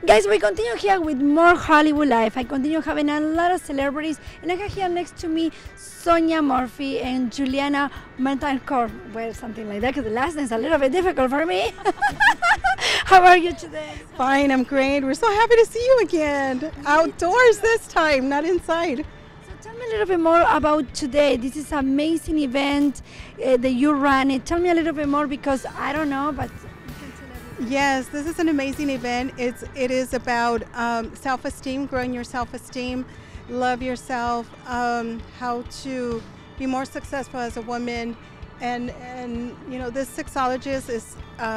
Guys, we continue here with more Hollywood Life. I continue having a lot of celebrities, and I have here next to me Sonia Murphy and Juliana Mentancourt. Well, something like that, because the last name is a little bit difficult for me. How are you today? Fine, I'm great. We're so happy to see you again. Outdoors this time, not inside. So tell me a little bit more about today. This is an amazing event that you run. Tell me a little bit more, because I don't know, but Yes, this is an amazing event. It is about self-esteem, growing your self-esteem, love yourself, how to be more successful as a woman, and you know, this sexologist is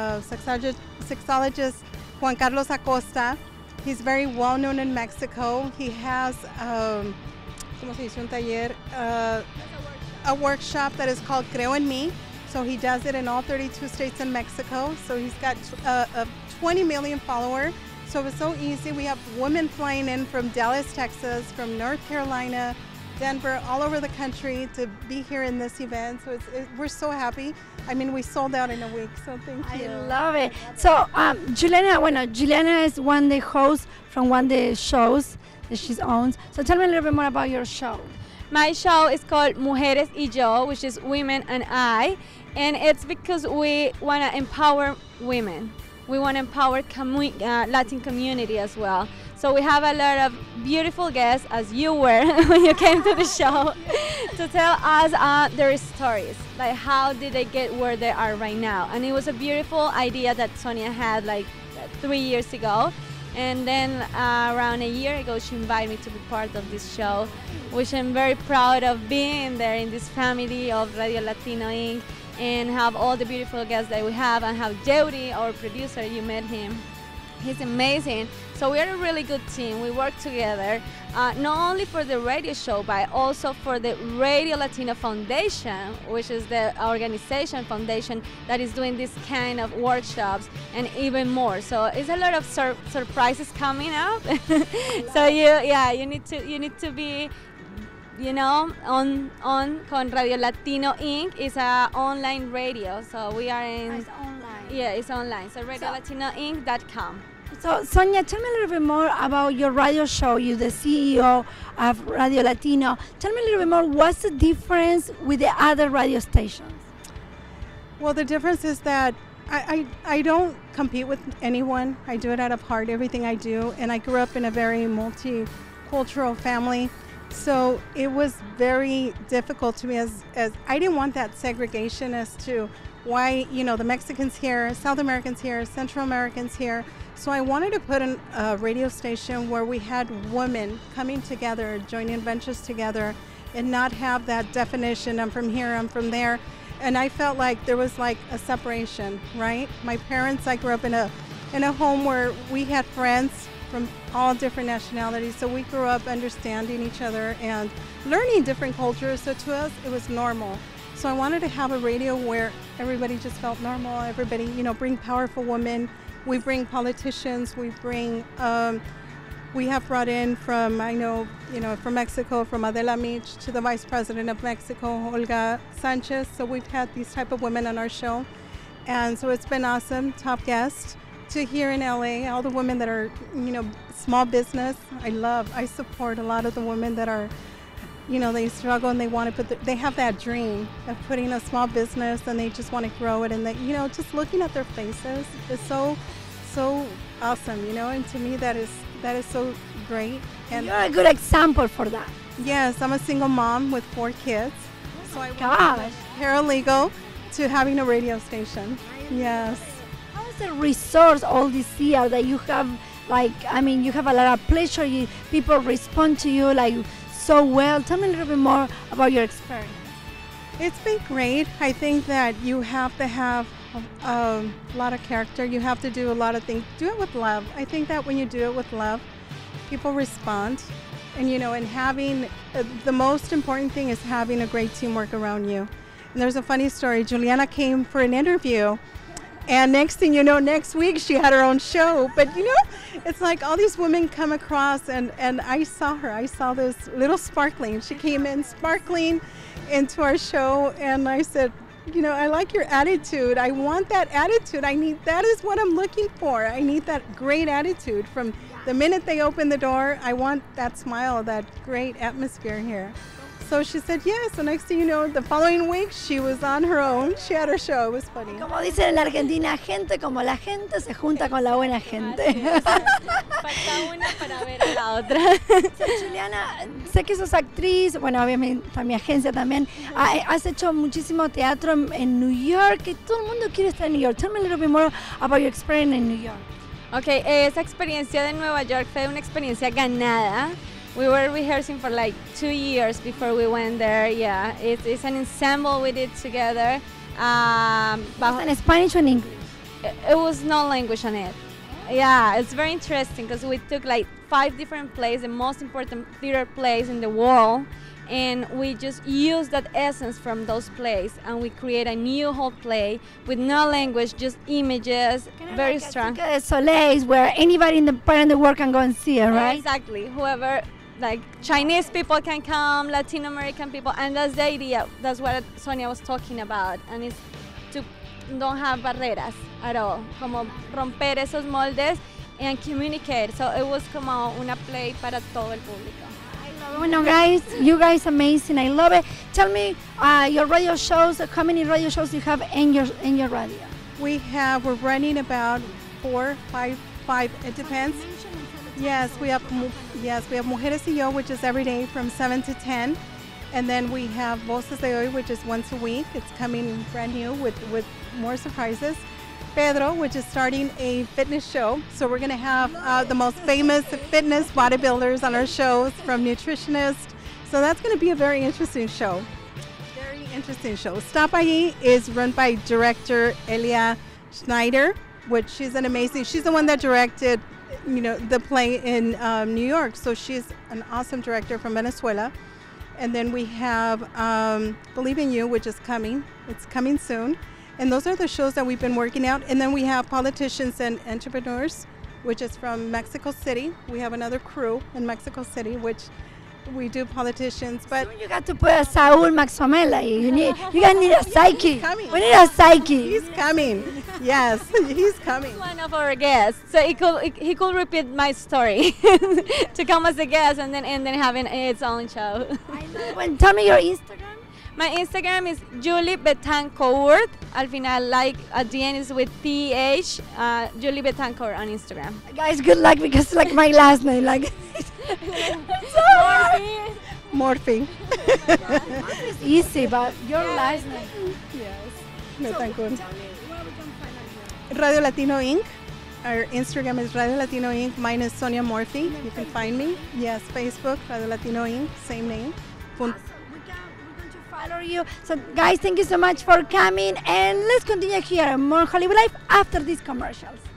sexologist Juan Carlos Acosta. He's very well known in Mexico. He has ¿cómo se dice? Un taller, a workshop that is called Creo en Mí. So he does it in all 32 states in Mexico. So he's got a 20 million followers. So it's so easy. We have women flying in from Dallas, Texas, from North Carolina, Denver, all over the country to be here in this event. So we're so happy. I mean, we sold out in a week, so thank you. I love it. So Juliana is one of the hosts from one of the shows that she owns. So tell me a little bit more about your show. My show is called Mujeres y Yo, which is Women and I, and it's because we want to empower women. We want to empower Latin community as well. So we have a lot of beautiful guests, as you were when you came to the show, to tell us their stories, like how did they get where they are right now. And it was a beautiful idea that Sonia had like 3 years ago. And then around a year ago, she invited me to be part of this show, which I'm very proud of being there in this family of Radio Latino Inc. and have all the beautiful guests that we have, and have Jody, our producer, you met him. He's amazing. So we're a really good team. We work together, not only for the radio show, but also for the Radio Latino Foundation, which is the organization foundation that is doing this kind of workshops and even more. So it's a lot of surprises coming up. So you need to be, you know, on con Radio Latino Inc. is a online radio. So we are in. It's online. Yeah, it's online. So RadioLatinoInc.com. So Sonia, tell me a little bit more about your radio show. You're the CEO of Radio Latino. Tell me a little bit more, what's the difference with the other radio stations? Well, the difference is that I don't compete with anyone. I do it out of heart, everything I do. And I grew up in a very multicultural family. So it was very difficult to me as I didn't want that segregation as to why, you know, the Mexicans here, South Americans here, Central Americans here. So I wanted to put in a radio station where we had women coming together, joining ventures together, and not have that definition, I'm from here, I'm from there. And I felt like there was like a separation, right? My parents, I grew up in a home where we had friends from all different nationalities, so we grew up understanding each other and learning different cultures. So to us, it was normal. So I wanted to have a radio where everybody just felt normal, everybody, you know, bring powerful women. We bring politicians, we have brought in from, I know, you know, from Mexico, from Adela Mich to the Vice President of Mexico, Olga Sanchez. So we've had these type of women on our show. And so it's been awesome, top guest, to here in LA, all the women that are, you know, small business. I support a lot of the women that are, you know, they struggle and they want to they have that dream of putting a small business and they just want to grow it. And that, you know, just looking at their faces is so awesome, you know, and to me that is so great. And you're a good example for that. Yes, I'm a single mom with 4 kids. So I went Gosh. from paralegal to having a radio station. Yes. How is the resource all this year that you have, like, I mean, you have a lot of pleasure, people respond to you like so well. Tell me a little bit more about your experience. It's been great. I think that you have to have a lot of character. You have to do a lot of things. Do it with love. I think that when you do it with love, people respond. And, you know, and having, the most important thing is having a great teamwork around you. And there's a funny story. Juliana came for an interview, and next thing you know, next week she had her own show. But, you know, it's like all these women come across, and I saw her. I saw this little sparkling. She came in sparkling into our show, and I said, you know, I like your attitude. I want that attitude. That is what I'm looking for. I need that great attitude from the minute they open the door. I want that smile, that great atmosphere here. So she said yes. So next thing you know, the following week she was on her own. She had her show. It was funny. Como dicen en la Argentina, gente como la gente se junta con la buena gente. Falta una para ver a la otra. So, Juliana, sé que sos actriz, bueno, obviamente para mi agencia también. Has hecho muchísimo teatro en New York, que todo el mundo quiere estar en New York. Tell me a little bit more about your experience in New York. Okay, esa experiencia de Nueva York fue una experiencia ganada. We were rehearsing for like 2 years before we went there. Yeah, it's an ensemble we did together. Was in Spanish or in English? It was no language on it. Yeah, it's very interesting because we took like 5 different plays, the most important theater plays in the world, and we just use that essence from those plays and we create a new whole play with no language, just images, very strong. Cirque du Soleil, where anybody in the part of the world can go and see it, right? Exactly. Whoever, like Chinese people can come, Latin American people, and that's the idea. That's what Sonia was talking about, and it's to don't have barreras at all, como romper esos moldes and communicate. So it was como una play para todo el público. Bueno, guys, you guys amazing. I love it. Tell me your radio shows. How many radio shows you have in your radio? We're running about 4, 5. It depends. Yes, we have Mujeres y Yo, which is every day from 7 to 10. And then we have Voces de Hoy, which is once a week. It's coming brand new with more surprises. Pedro, which is starting a fitness show. So we're going to have the most famous fitness bodybuilders on our shows, from nutritionists. So that's going to be a very interesting show. Very interesting show. Stop Allí is run by director Elia Schneider, which she's the one that directed, you know, the play in New York. So she's an awesome director from Venezuela. And then we have Believe in You, which is coming. It's coming soon. And those are the shows that we've been working out. And then we have Politicians and Entrepreneurs, which is from Mexico City. We have another crew in Mexico City, which we do politicians. But you got to put a Saul Maxomela. You guys need a psyche. We need a psyche. He's coming. Yes, he's coming. One of our guests, so he could repeat my story to come as a guest and then having its own show. I know. Well, tell me your Instagram. My Instagram is Julie Betancourt. Al final, like at the end is with TH. Julie Betancourt on Instagram. Guys, good luck, because it's like my last name. Like Morphe. It's easy, but your last name. Yes. So, Betancourt. tell me where we can find out. Radio Latino Inc. Our Instagram is Radio Latino Inc. Mine is Sonia Morphe. You can find me. Yes, Facebook, Radio Latino Inc. Same name. Awesome. We're going to follow you. So, guys, thank you so much for coming. And let's continue here on More Hollywood Life after these commercials.